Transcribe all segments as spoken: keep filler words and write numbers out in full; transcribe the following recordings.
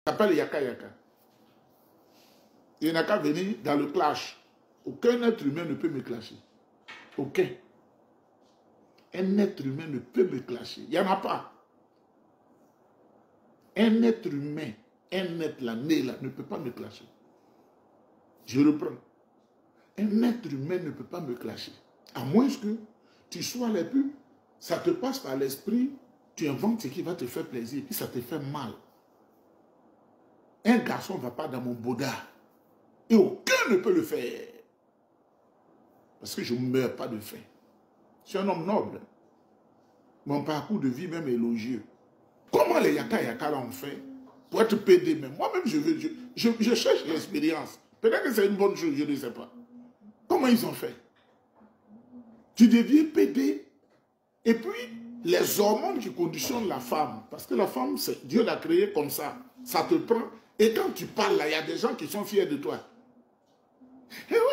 s'appelle Yaka Yaka. Il n'a qu'à venir dans le clash. Aucun être humain ne peut me clasher. Aucun. Un être humain ne peut me clasher. Il n'y en a pas. Un être humain, un être là, né là, ne peut pas me clasher. Je reprends. Un être humain ne peut pas me clasher. À moins que tu sois les plus, ça te passe par l'esprit, tu inventes ce qui va te faire plaisir, puis ça te fait mal. Un garçon ne va pas dans mon boda. Et aucun ne peut le faire. Parce que je ne meurs pas de faim. Je suis un homme noble. Mon parcours de vie même est élogieux. Comment les Yaka Yaka l'ont fait pour être pédé même? Moi-même, je, veux, je, je, je cherche l'expérience. Peut-être que c'est une bonne chose, je ne sais pas. Comment ils ont fait? Tu deviens pédé. Et puis, les hormones qui conditionnent la femme. Parce que la femme, Dieu l'a créée comme ça. Ça te prend. Et quand tu parles là, il y a des gens qui sont fiers de toi. Et vous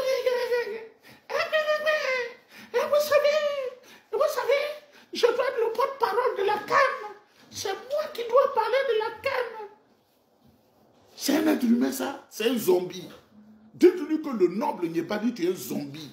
savez, vous savez, je dois être le porte-parole de la canne. C'est moi qui dois parler de la canne. C'est un être humain, ça. C'est un zombie. Dites-lui que le noble n'est pas dit tu es un zombie.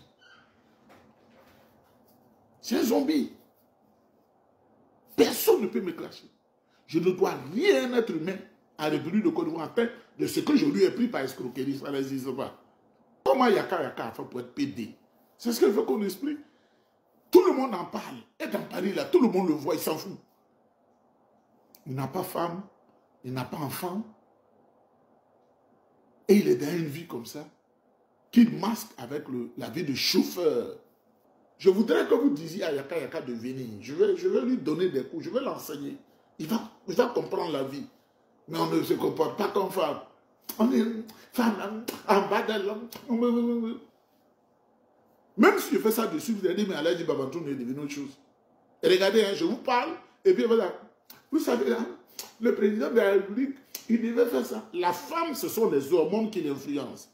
C'est un zombie. Personne ne peut me clasher. Je ne dois rien à un être humain à République de Côte d'Ivoire en tête de ce que je lui ai pris par escroquerie. Ça n'existe pas. Comment Yaka Yaka a fait pour être pédé? C'est ce qu'il veut qu'on explique. Tout le monde en parle. Et dans Paris, là, tout le monde le voit, il s'en fout. Il n'a pas femme, il n'a pas enfant. Et il est dans une vie comme ça, qu'il masque avec le, la vie de chauffeur. Je voudrais que vous disiez à Yaka Yaka de venir. Je vais, je vais lui donner des coups, je vais l'enseigner. Il va, il va comprendre la vie. Mais on ne se comporte pas comme femme. On est femme en bas de l'homme. Même si je fais ça dessus, vous allez dire, mais Allah dit, Babantoun est devenu autre chose. Et regardez, hein, je vous parle, et puis voilà. Vous savez, hein, le président de la République, il devait faire ça. La femme, ce sont les hormones qui l'influencent.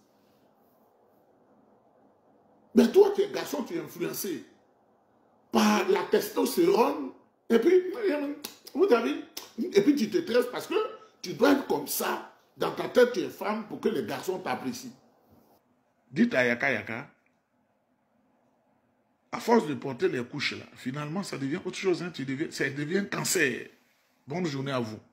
Mais toi, tu es garçon, tu es influencé par la testostérone. Et puis, vous avez, et puis tu te stresses parce que tu dois être comme ça. Dans ta tête, tu es femme pour que les garçons t'apprécient. Dites à Yaka Yaka, à force de porter les couches là, finalement, ça devient autre chose. Hein, tu deviens, ça devient un cancer. Bonne journée à vous.